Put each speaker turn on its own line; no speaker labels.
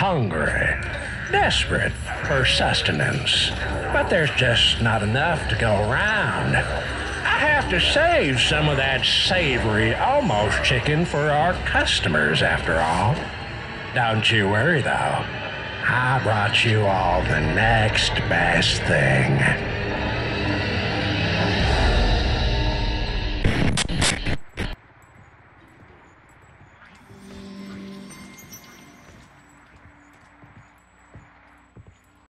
hungry, desperate for sustenance, but there's just not enough to go around. I have to save some of that savory almost chicken for our customers after all. Don't you worry though. I brought you all the next best thing.